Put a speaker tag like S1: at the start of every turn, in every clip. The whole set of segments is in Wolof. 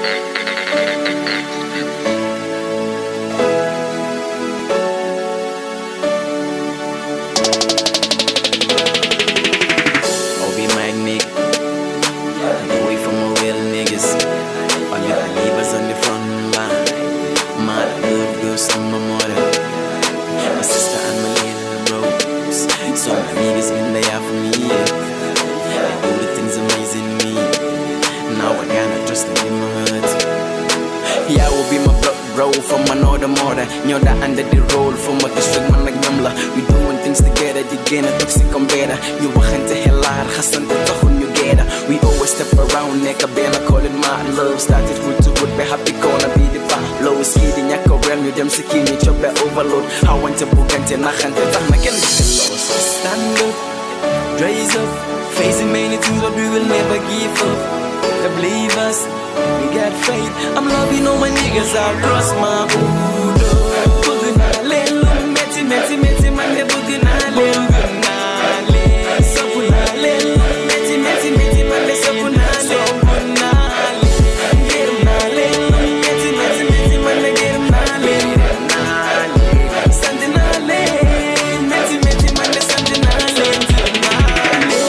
S1: My sister and my little bros. So my niggas been there for me. They do the things amazing me. Now I gotta trust them in my heart. Yeah, I will be my bro from another mother. Nyoda under the roll from my district man like Nyamla. We doing things together, the gain a toxic and better. You walk into hell hard, Hassan to Tahun you get. We always step around, neck a band, I call it my love. Started with to good, be happy, gonna be the fun. Low ski, the yak around you, them sicky, you chop that overload. I want to book and take and take again. Stand up, raise up, facing many things, but we will never give up. Believe us, we got faith. I'm loving all my niggas, I cross my hood. Bugunale, meti, meti, meti, mane bugunale, bugunale, sapunale, meti, meti, meti, mane sapunale, sapunale, gerunale, meti, meti, meti, mane gerunale, gerunale, sandinale, meti, meti, mane sandinale, sandinale,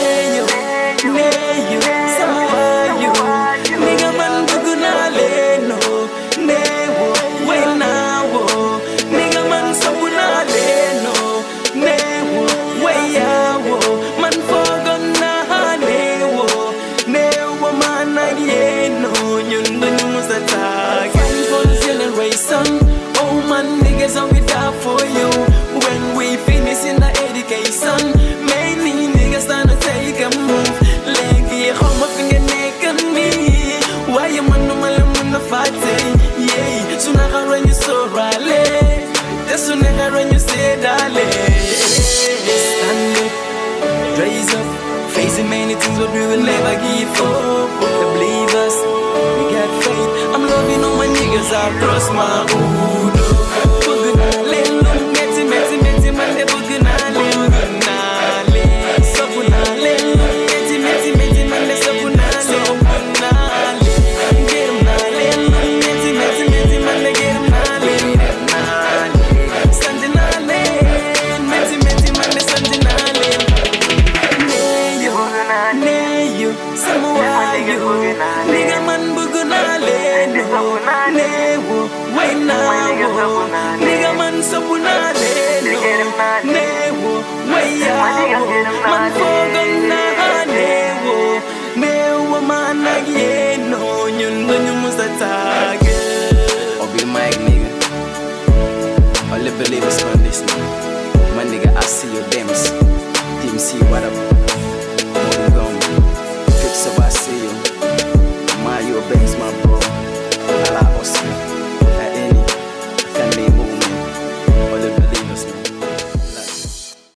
S1: neyo, sawayo, nigga man bugunale, no, newo, wenawo, nigga man sapunale, no, newo, weyawo, man fogona newo, newo man ageno, nyundo nyumusatake. Fight for this generation, oh man niggas and we die for you. When we finish in the education, many niggas trying to take a move. Leggy home up in your neck and me. Why you man no man on the fight? Yeah, soon I run you so rally. That's soon I run you say dale. Stand up, raise up, facing many things but we will never give up. Believe us, we got faith. I'm loving all my niggas, I cross my hood. Bugunale, meti, meti, meti, mane bugunale, bugunale, sapunale, meti, meti, meti, mane sapunale, sapunale, gerunale, meti, meti, meti, mane gerunale, gerunale, sandinale, meti, meti, mane sandinale, neyo, neyo, samuayo, nigga man bugunale, no, newo, wenawo, nigga man sapunale, no, newo, weyawo, man fogona newo, newo man ageno, nyundo nyumusatake. Obi Mike nigga, all the believers on this nigga. My nigga, I see your dance. Team C, what up?